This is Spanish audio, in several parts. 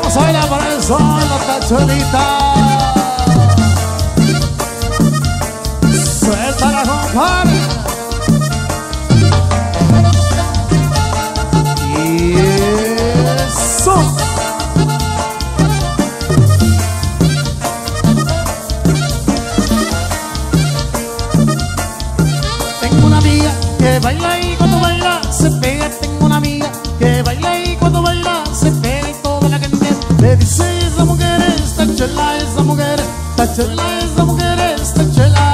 Vamos a bailar para el sol, la tacholita. Suéltala, compadre. Y eso. Tengo una amiga que baila y cuando baila se pega. Tengo una amiga que baila y cuando baila se pega y toda la gente le dice: esa mujer está chula, esa mujer está chula, esa mujer está chula.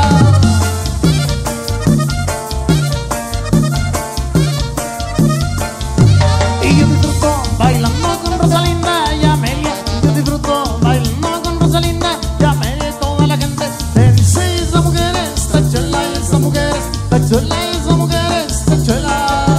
Y yo disfruto bailando con Rosalinda y Amelia. Yo disfruto bailando con Rosalinda y Amelia y toda la gente le dice: esa mujer está chula, esa mujer está chula, esa mujer está chula.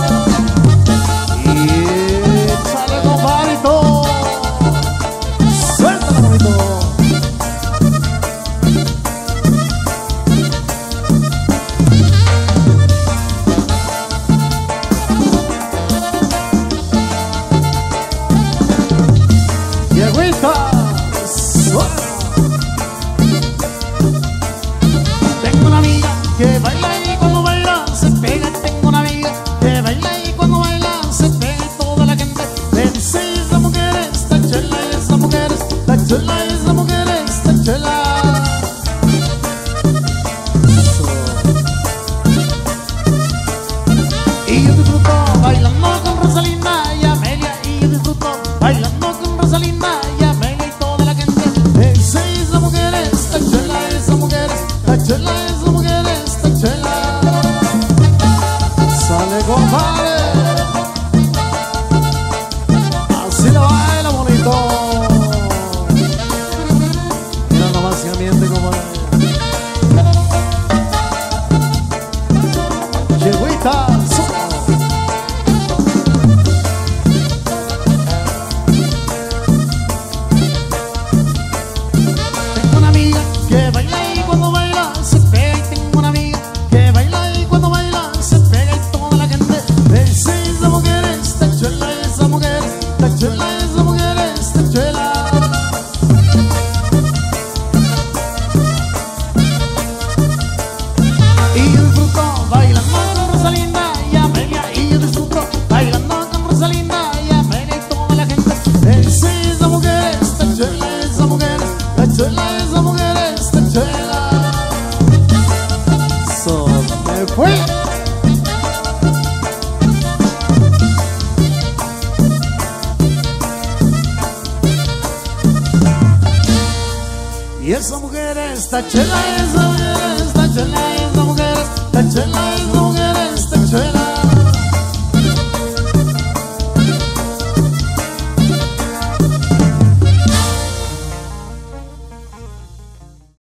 Tengo una amiga que baila y cuando baila se pega. Tengo una amiga que baila y cuando baila se pega y toda la gente le dice: esa mujer está chula, esa mujer está chula, esa mujer está chula. Y yo disfruto bailando con Rosalinda y Amelia. Y yo disfruto bailando con Rosalinda y Amelia y toda la gente le dice: esa mujer está chula, esa mujer está chula, esa mujer está chula. Sale, compadre. Así lo baila bonito. Mira nomás si ambiente, compadre. Chigüita. Tengo una amiga que baila y cuando baila se pega. Y tengo una amiga que baila y cuando baila se pega y toda la gente le dice: esa mujer está chula, esa mujer está chula, esa mujer está chula. Y yo disfruto bailando con Rosalinda y Amelia. Y yo disfruto bailando con Rosalinda y Amelia y toda la gente le dice: esa mujer está chula, esa mujer está chula, esa mujer está chula. So me fue. Y esa mujer está chula, esa mujer está chula, esa mujer está chula.